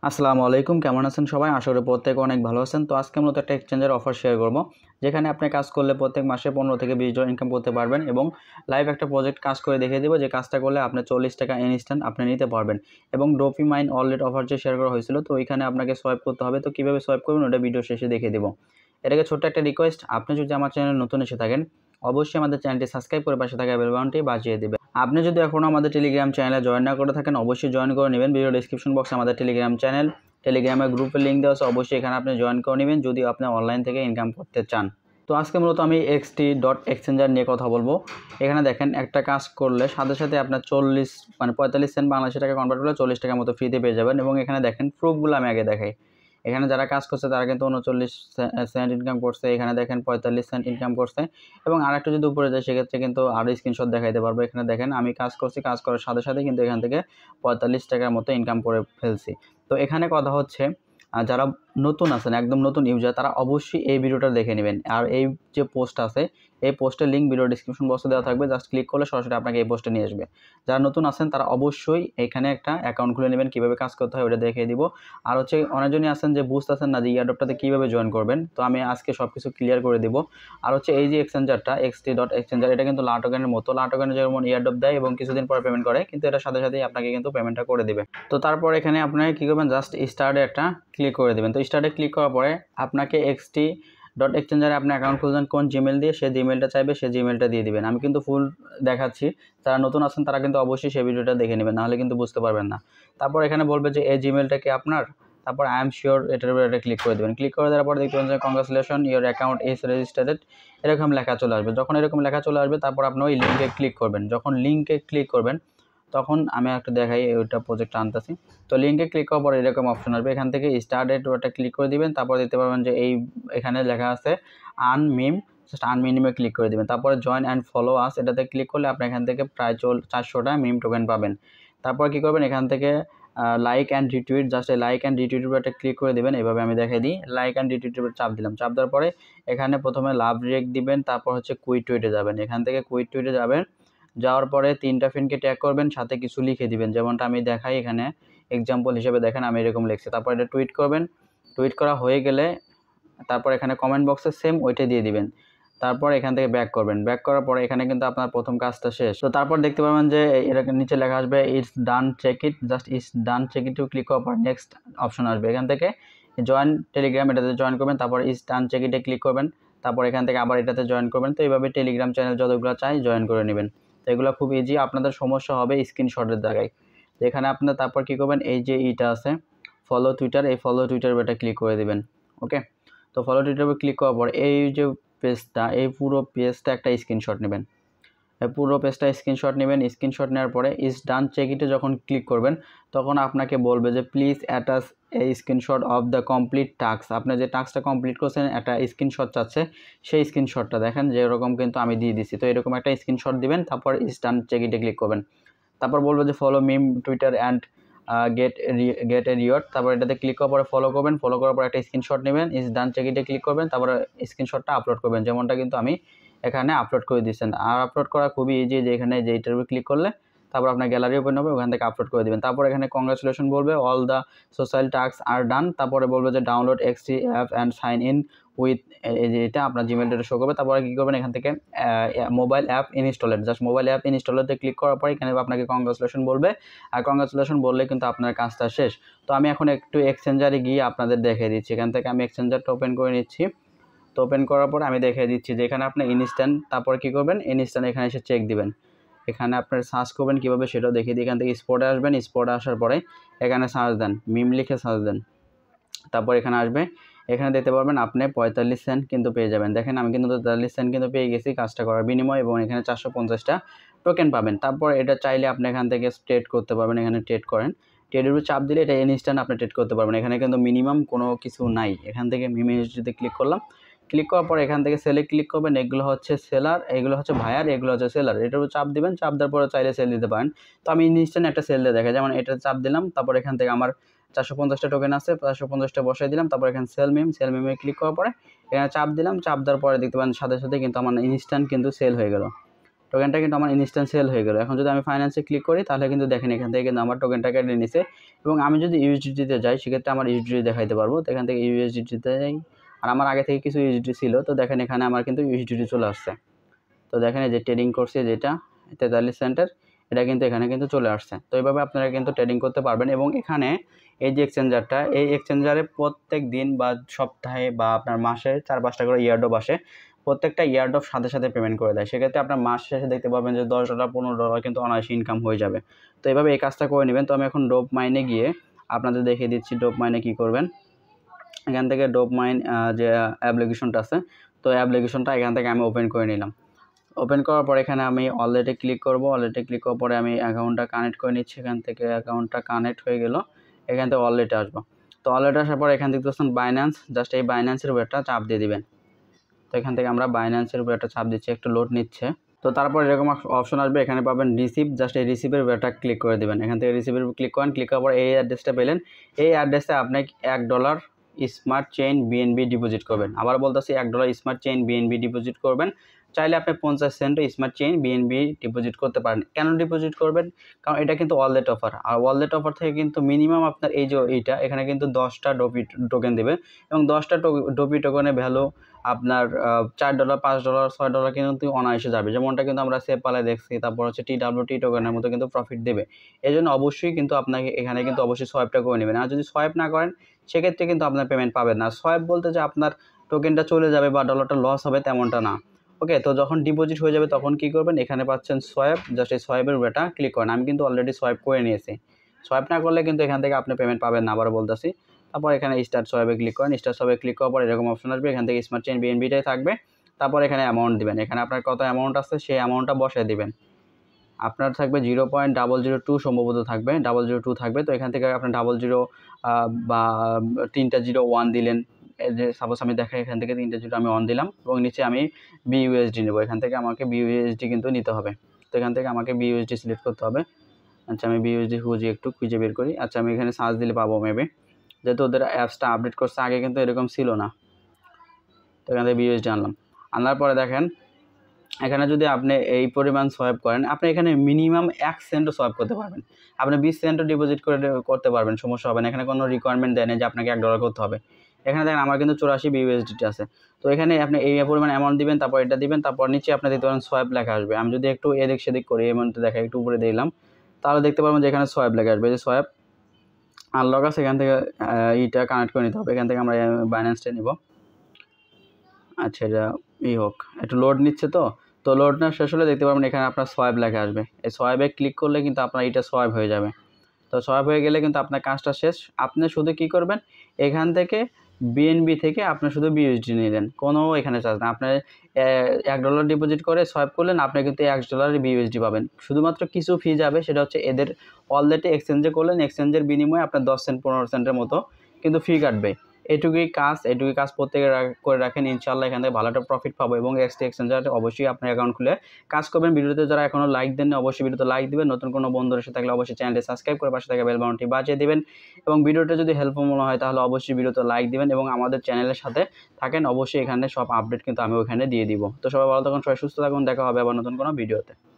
আসসালামু আলাইকুম, কেমন আছেন সবাই? আশা করি প্রত্যেকে অনেক ভালো আছেন। তো আজকে মূলত একটা এক্সচেঞ্জের অফার শেয়ার করব, যেখানে আপনি কাজ করলে প্রত্যেক মাসে 15 থেকে 20 ডলার ইনকাম করতে পারবেন এবং লাইভ একটা প্রজেক্ট কাজ করে দেখিয়ে দেব, যে কাজটা করলে আপনি 40 টাকা ইনস্ট্যান্ট আপনি নিতে পারবেন। এবং ডোপিমাইন ওয়ালেট অফার যে শেয়ার করা হয়েছিল, তো ওইখানে আপনাকে সোয়াইপ করতে হবে। তো কীভাবে সোয়াইপ করবেন ওটা ভিডিও শেষে দেখিয়ে দেবো। এটাকে ছোট্ট একটা রিকোয়েস্ট, আপনি যদি আমার চ্যানেলে নতুন এসে থাকেন অবশ্যই আমাদের চ্যানেলটি সাবস্ক্রাইব করে পাশে থাকা বেল বাটনটি বাজিয়ে দেবেন। আপনি যদি এখনও আমাদের টেলিগ্রাম চ্যানেলে জয়েন না করে থাকেন অবশ্যই জয়েন করে নেবেন। ভিডিও ডেসক্রিপশন বক্সে আমাদের টেলিগ্রাম চ্যানেল, টেলিগ্রামের গ্রুপের লিঙ্ক দেওয়া আছে, অবশ্যই এখানে আপনি জয়েন করে নেবেন যদি আপনি অনলাইন থেকে ইনকাম করতে চান। তো আজকে মূলত আমি xt.exchanger নিয়ে কথা বলবো। এখানে দেখেন, একটা কাজ করলে সাথে সাথে আপনার 45 সেন্ট বাংলাদেশি টাকা কনভার্ট করলে 40 টাকার মতো ফ্রিতে পেয়ে যাবেন। এবং এখানে দেখেন প্রুফগুলো আমি আগে দেখাই। এখানে যারা কাজ করছে তারা কিন্তু 39 সেন্ট ইনকাম করছে, এখানে দেখেন 45 সেন্ট ইনকাম করছে। এবং আরেকটা যদি উপরে যায় সেক্ষেত্রে কিন্তু আরও স্ক্রিনশট দেখাইতে পারবো। এখানে দেখেন আমি কাজ করছি, কাজ করার সাথে সাথে কিন্তু এখান থেকে 45 টাকার মতো ইনকাম করে ফেলছি। তো এখানে কথা হচ্ছে, যারা নতুন আছেন, একদম নতুন ইউজার, তারা অবশ্যই এই ভিডিওটা দেখে নেবেন। আর এই যে পোস্ট আছে, এই পোস্টের লিঙ্ক ভিডিও ডিসক্রিপশন বক্সে দেওয়া থাকবে, জাস্ট ক্লিক করলে সরাসরি আপনাকে এই পোস্টে নিয়ে আসবে। যারা নতুন আছেন তারা অবশ্যই এখানে একটা অ্যাকাউন্ট খুলে নেবেন, কীভাবে কাজ করতে হয় ওটা দেখিয়ে দিব। আর হচ্ছে অনেকজনই আছেন যে বুঝতেছেন না যে এয়ারড্রপটাতে কীভাবে জয়েন করবেন, তো আমি আজকে সব কিছু ক্লিয়ার করে দিব। আর হচ্ছে এই যে এক্সচেঞ্জারটা xt.exchanger, এটা কিন্তু লাটোকেনের মতো, লাটোকেনের যেমন এয়ারড্রপ দেয় এবং কিছুদিন পরে পেমেন্ট করে, কিন্তু এটার সাথে সাথেই আপনাকে কিন্তু পেমেন্টটা করে দিবে। তো তারপর এখানে আপনাকে কী করবেন, জাস্ট স্টার্টে একটা ক্লিক করে দেবেন। তো স্টার্টে ক্লিক করার পরে আপনাকে xt.exchanger আপনি অ্যাকাউন্ট খুলবেন কোন জিমেল দিয়ে, সে জিমেলটা চাইবে সে জিমেলটা দিয়ে দিবেন। আমি কিন্তু ফুল দেখাচ্ছি, যারা নতুন আছেন তারা কিন্তু অবশ্যই সেই ভিডিওটা দেখে নেবেন, নাহলে কিন্তু বুঝতে পারবেন না। তারপর এখানে বলবে যে এই জিমেলটা কি আপনার, তারপর আই এম শিওর এটার উপরে একটা ক্লিক করে দেবেন। ক্লিক করে দেওয়ার পর দেখতে পাবেন যে congratulation your account is registered, এরকম লেখা চলে আসবে। যখন এরকম লেখা চলে আসবে তারপর আপনি ওই লিঙ্কে ক্লিক করবেন। যখন লিঙ্কে ক্লিক করবেন তখন আমি একটা দেখাই, ওইটা প্রজেক্ট আনতেছি। তো লিঙ্কে ক্লিক করার পর এরকম অপশন আসবে, এখান থেকে স্টার্টেড ওটা ক্লিক করে দিবেন। তারপর দেখতে পাবেন যে এখানে লেখা আছে আনমিম, জাস্ট আনমিমে ক্লিক করে দিবেন। তারপরে জয়েন অ্যান্ড ফলো আস, এটাতে ক্লিক করলে আপনি এখান থেকে প্রায় 400টা মিম টোকেন পাবেন। তারপর কী করবেন, এখান থেকে like and retweet, just like and retweet একটা ক্লিক করে দেবেন। এভাবে আমি দেখাই দিই, লাইক অ্যান্ড রিটুইট চাপ দিলাম। চাপ দেওয়ার পরে এখানে প্রথমে লাভ রিয়েক্ট দিবেন, তারপর হচ্ছে কুইট টুইটে যাবেন। এখান থেকে কুইট টুইটে যাবেন, যাওয়ার পরে 3টা ফ্রেন্ডকে ট্যাগ করবেন, সাথে কিছু লিখে দিবেন, যেমনটা আমি দেখাই এখানে এক্সাম্পল হিসেবে। দেখেন আমি এরকম লিখছি। তারপর এটা টুইট করবেন। টুইট করা হয়ে গেলে তারপর এখানে কমেন্ট বক্সে সেম ওইটা দিয়ে দিবেন। তারপর এখান থেকে ব্যাক করবেন। ব্যাক করার পরে এখানে কিন্তু আপনার প্রথম কাজটা শেষ। তো তারপর দেখতে পাবেন যে এরকম নিচে লেখা আসবে it's done check it, just it's done check it click করার পর নেক্সট অপশন আসবে। এখান থেকে জয়েন টেলিগ্রাম, এটাতে জয়েন করবেন। তারপর ইটস ডান চেক ইটে ক্লিক করবেন। তারপর এখান থেকে আবার এটাতে জয়েন করবেন। তো এইভাবে টেলিগ্রাম চ্যানেল যতগুলো চাই জয়েন করে নেবেন। তো এগুলো খুব ইজি। আপনাদের সমস্যা হবে স্ক্রিনশটের জায়গায়। তো এখানে আপনার তারপর কী করবেন, এই যে ইটা আছে ফলো টুইটার, এই ফলো টুইটার এটা ক্লিক করে দেবেন। ওকে, তো ফলো টুইটার ক্লিক করার পর এই যে পেজটা, এই পুরো পেজটা একটা স্ক্রিনশট নেবেন। পুরো পেজটা স্ক্রিনশট নেবেন। স্ক্রিনশট নেওয়ার পরে ইজ ডান চেক ইটে যখন ক্লিক করবেন তখন আপনাকে বলবে যে প্লিজ অ্যাটাচ এই screenshot of the complete task. আপনি যে টাস্কটা কমপ্লিট করছেন একটা স্ক্রিনশট চাচ্ছে, সেই স্ক্রিনশটটা দেখেন যেরকম কিন্তু আমি দিয়ে দিছি। তো এরকম একটা স্ক্রিনশট দিবেন, তারপর ইজ ডান চেক ইটে ক্লিক করবেন। তারপর বলবো যে follow meme Twitter and get a reward. তারপর এটাতে ক্লিক করার পরে ফলো করবেন। ফলো করার পর একটা স্ক্রিনশট নেবেন, ইজ ডান চেক ইটে ক্লিক করবেন। তারপরে স্ক্রিনশটটা আপলোড করবেন, যেমনটা কিন্তু আমি এখানে আপলোড করে দিচ্ছেন। আর আপলোড করা খুবই ইজি, যে এখানে যে এটার উপর ক্লিক করলে তারপর আপনার গ্যালারি ওপেন হবে, ওখান থেকে আপলোড করে দেবেন। তারপর এখানে কংগ্রাচুলেশন বলবে, all the social task are done. তারপরে বলবে যে download XT app and sign in with, এই যে এটা আপনার জিমেলটা শো করবে। তারপরে কী করবেন, এখান থেকে মোবাইল অ্যাপ ইনস্টলের, জাস্ট মোবাইল অ্যাপ ইনস্টলেতে ক্লিক করার পর এখানে আপনাকে কংগ্রাচুলেশন বলবে। আর কংগ্রাচুলেশন বললে কিন্তু আপনার কাজটা শেষ। তো আমি এখন একটু এক্সচেঞ্জারে গিয়ে আপনাদের দেখিয়ে দিচ্ছি। এখান থেকে আমি এক্সচেঞ্জারটা ওপেন করে নিচ্ছি। তো ওপেন করার পর আমি দেখিয়ে দিচ্ছি যে এখানে আপনি ইনস্ট্যান্ট, তারপর কী করবেন, ইনস্ট্যান্ট এখানে এসে চেক দিবেন। এখানে আপনার সার্চ করবেন কীভাবে সেটাও দেখিয়ে দিই। এখান থেকে স্পটে আসবেন, স্পটে আসার পরে এখানে সার্চ দেন, মিম লিখে সার্চ দেন। তারপর এখানে আসবে, এখানে দেখতে পারবেন আপনি 45 সেন্ট কিন্তু পেয়ে যাবেন। দেখেন আমি কিন্তু 43 সেন্ট কিন্তু পেয়ে গেছি কাজটা করার বিনিময়, এবং এখানে 450টা টোকেন পাবেন। তারপর এটা চাইলে আপনি এখান থেকে ট্রেড করতে পারবেন। এখানে ট্রেড করেন, ট্রেডের উপর চাপ দিলে এটা ইনস্ট্যান্ট আপনি ট্রেড করতে পারবেন। এখানে কিন্তু মিনিমাম কোনো কিছু নাই। এখান থেকে মিমিতে ক্লিক করলাম। ক্লিক করার পর এখান থেকে সেলে ক্লিক করবেন। এগুলো হচ্ছে সেলার, এগুলো হচ্ছে বায়ার, এগুলো হচ্ছে সেলার। এটার উপর চাপ দিবেন, চাপ দেওয়ার পরে চাইলে সেল দিতে পারেন। তো আমি ইনস্ট্যান্ট একটা সেল দিয়ে দেখাই, যেমন এটা চাপ দিলাম। তারপর এখান থেকে আমার 450টা টোকেন আছে, 450টা বসাই দিলাম। তারপর এখানে সেল মিমে ক্লিক করার পরে এখানে চাপ দিলাম। চাপ দেওয়ার পরে দেখতে পাবেন সাথে সাথে কিন্তু আমার ইনস্ট্যান্ট কিন্তু সেল হয়ে গেল। টোকেনটা কিন্তু আমার ইনস্ট্যান্ট সেল হয়ে গেল। এখন যদি আমি ফাইন্যান্সে ক্লিক করি তাহলে কিন্তু দেখেন এখান থেকে কিন্তু আমার টোকেনটা কেটে নিছে এবং আমি যদি ইউএসডিটিতে যাই সেক্ষেত্রে আমার ইউএসডিটি দেখাইতে পারবো। তো এখান থেকে ইউএসডিটিতে যাই আর আমার আগে থেকে কিছু ইউএসডিটি ছিল, তো দেখেন এখানে আমার কিন্তু ইউএসডিটি চলে আসছে। তো দেখেন এই যে ট্রেডিং করছে যেটা 43 সেন্টের, এটা কিন্তু এখানে কিন্তু চলে আসছে। তো এইভাবে আপনারা কিন্তু ট্রেডিং করতে পারবেন এবং এখানে এই যে এক্সচেঞ্জারটা, এই এক্সচেঞ্জারে প্রত্যেক দিন বা সপ্তাহে বা আপনার মাসে 4-5টা করে ইয়ারড্রপ আসে। প্রত্যেকটা ইয়ারড্রপ সাথে সাথে পেমেন্ট করে দেয়। সেক্ষেত্রে আপনার মাস শেষে দেখতে পাবেন যে $10 $15 কিন্তু অনায়াসে ইনকাম হয়ে যাবে। তো এইভাবে এই কাজটা করে নেবেন। তো আমি এখন ডোপমাইনে গিয়ে আপনাদের দেখিয়ে দিচ্ছি ডোপমাইনে কী করবেন। এখান থেকে ডোপমাইন যে অ্যাপ্লিকেশনটা আছে, তো অ্যাপ্লিকেশনটা এখান থেকে আমি ওপেন করে নিলাম। ওপেন করার পর এখানে আমি ওয়ালেটে ক্লিক করব। ওয়ালেটে ক্লিক করার পরে আমি অ্যাকাউন্টটা কানেক্ট করে নিচ্ছি। এখান থেকে অ্যাকাউন্টটা কানেক্ট হয়ে গেল, এখান থেকে ওয়ালেটে আসবো। তো ওয়ালেটে আসার পর এখান থেকে দেখছেন বাইন্যান্স, জাস্ট এই বাইন্যান্সের উপর একটা চাপ দিয়ে দিবেন। তো এখান থেকে আমরা বাইন্যান্সের উপর একটা চাপ দিচ্ছি, একটু লোড নিচ্ছে। তো তারপর এরকম অপশন আসবে, এখানে পাবেন রিসিভ, জাস্ট এই রিসিভের উপর একটা ক্লিক করে দেবেন। এখান থেকে রিসিভের উপর ক্লিক করেন, ক্লিক করার পর এই অ্যাড্রেসটা পেলেন। এই অ্যাড্রেসে আপনি $1 স্মার্ট চেইন বিএনবি ডিপোজিট করবেন। আবার বলতেছি $1 স্মার্ট চেইন বিএনবি ডিপোজিট করবেন। চাইলে আপনি 50 সেন্টও স্মার্ট চেইন বিএনবি ডিপোজিট করতে পারেন। কেন ডিপোজিট করবেন? কারণ এটা কিন্তু ওয়ালেট অফার, আর ওয়ালেট অফার থেকে কিন্তু মিনিমাম আপনার এই যে এইটা এখানে কিন্তু 10টা ডোপি টোকেন দেবে এবং 10টা ডোপি টোকেনের ভ্যালু আপনার $4 $5 $6 কিন্তু অনায়াসে যাবে। যেমনটা কিন্তু আমরা সেপালে দেখছি, তারপর হচ্ছে টিডাব্লিউটি টোকেনের মতো কিন্তু প্রফিট দেবে। এই জন্য অবশ্যই কিন্তু আপনাকে এখানে কিন্তু অবশ্যই সোয়াইপটা করে নেবেন। আর যদি সোয়াইপ না করেন সেক্ষেত্রে কিন্তু আপনার পেমেন্ট পাবেন না। সোয়াইপ বলতে যে আপনার টোকেনটা চলে যাবে বা ডলারটা লস হবে তেমনটা না। ওকে, তো যখন ডিপোজিট হয়ে যাবে তখন কি করবেন, এখানে পাচ্ছেন সোয়াইপ, জাস্ট এই সোয়াইপের উপরটা ক্লিক করেন। আমি কিন্তু অলরেডি সোয়াইপ করে নিয়েছি। সোয়াইপ না করলে কিন্তু এখান থেকে আপনি পেমেন্ট পাবেন না, আবার বলতেছি। তারপর এখানে স্টার্ট সোয়াইপে ক্লিক করেন। স্টার্ট সোয়াইপে ক্লিক করার পর এরকম অপশন আসবে, এখান থেকে স্মার্ট চেইন বিএনবিটাই থাকবে। তারপর এখানে অ্যামাউন্ট দিবেন, এখানে আপনার কত অ্যামাউন্ট আছে সেই অ্যামাউন্টটা বসায় দিবেন। আপনার থাকবে 0.002 সম্ভবত থাকবে, 002 থাকবে। তো এখান থেকে আপনার 00 বা 3টা 01 দিলেন। এই যে সাপোজ আমি দেখাই, এখান থেকে 3টা 0 আমি 1 দিলাম এবং নিচে আমি বিইউএসডি নেব। এখান থেকে আমাকে বিইউএসডি কিন্তু নিতে হবে। তো এখান থেকে আমাকে বিইউএসডি সিলেক্ট করতে হবে। আচ্ছা, আমি বিইউএসডি খুঁজে বের করি। আচ্ছা, আমি এখানে সার্চ দিলে পাবো মেবি, যেহেতু ওদের অ্যাপসটা আপডেট করছে, আগে কিন্তু এরকম ছিল না। তো এখান থেকে বিইউএসডি আনার পরে দেখেন এখানে যদি আপনি এই পরিমাণ সোয়াইপ করেন, আপনি এখানে মিনিমাম 1 সেন্টও সোয়াইপ করতে পারবেন। আপনি 20 সেন্টও ডিপোজিট করতে পারবেন, সমস্যা হবে না। এখানে কোনো রিকোয়ারমেন্ট দেয় না যে আপনাকে $1 করতে হবে। এখানে দেখেন আমার কিন্তু 84 বিইউএসডিটি আছে। তো এখানে আপনি এই পরিমাণ অ্যামাউন্ট দিবেন, তারপর এটা দিবেন, তারপর নিচে আপনি দেখতে পারেন সোয়াইপ লেখা আসবে। আমি যদি একটু এদিক সেদিক করি, এই মধ্যে দেখা একটু উপরে দিলাম, তাহলে দেখতে পারবেন যে এখানে সোয়াইপ লেখা আসবে। এই যে সোয়াইপ আনলক আছে, এখান থেকে এইটা কানেক্ট করে নিতে হবে। এখান থেকে আমরা বাইন্যান্সটা নিব। আচ্ছা, এটা হোক, একটু লোড নিচ্ছে। তো লোড না শেষ হলে দেখতে পারবেন এখানে আপনার সোয়াইপ লেখা আসবে। এই সোয়াইপে ক্লিক করলে কিন্তু আপনার এটা সোয়াইপ হয়ে যাবে। তো সোয়াইপ হয়ে গেলে কিন্তু আপনার কাজটা শেষ। আপনি শুধু কি করবেন, এখান থেকে বিএনবি থেকে আপনি শুধু বিইউএসডি নিলেন, কোনো এখানে চার্জ না। আপনার $1 ডিপোজিট করে সোয়াইপ করলেন, আপনি কিন্তু $1 বিইউএসডি পাবেন। শুধুমাত্র কিছু ফি যাবে, সেটা হচ্ছে এদের ওয়ালেটে এক্সচেঞ্জে করলেন, এক্সচেঞ্জের বিনিময়ে আপনার 10 সেন্ট 15 সেন্টের মতো কিন্তু ফি কাটবে। এটুকুই কাজ প্রত্যেকে করে রাখেন, ইনশাআল্লাহ এখান থেকে ভালো একটা প্রফিট পাবো। এবং এক্সচেঞ্জারে অবশ্যই আপনার অ্যাকাউন্ট খুলে কাজ করবেন। ভিডিওতে যারা এখনও লাইক দেননি অবশ্যই ভিডিওতে লাইক দিবেন। নতুন কোনো বন্ধুর এসে থাকলে অবশ্যই চ্যানেলটি সাবস্ক্রাইব করে পাশে থাকা বেল বাটনটি বাজিয়ে দিবেন। এবং ভিডিওটা যদি হেল্পফুল মনে হয় তাহলে অবশ্যই ভিডিওতে লাইক দিবেন এবং আমাদের চ্যানেলের সাথে থাকেন। অবশ্যই এখানে সব আপডেট কিন্তু আমি ওখানে দিয়ে দিব। তো সবাই ভালো থাকুন, সবাই সুস্থ থাকুন, দেখা হবে আবার নতুন কোনো ভিডিওতে।